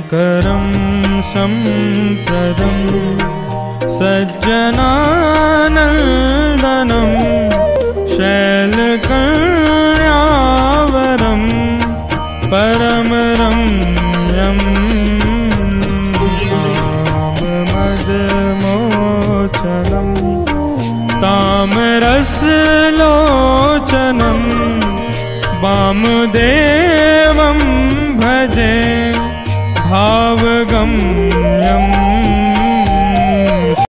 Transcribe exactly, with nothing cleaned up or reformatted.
शङ्करं सम्प्रदं सज्जनानन्दनं शैलकल्यावरं परमरम्यं काममदमोचनं तामरसलोचनं वामदेव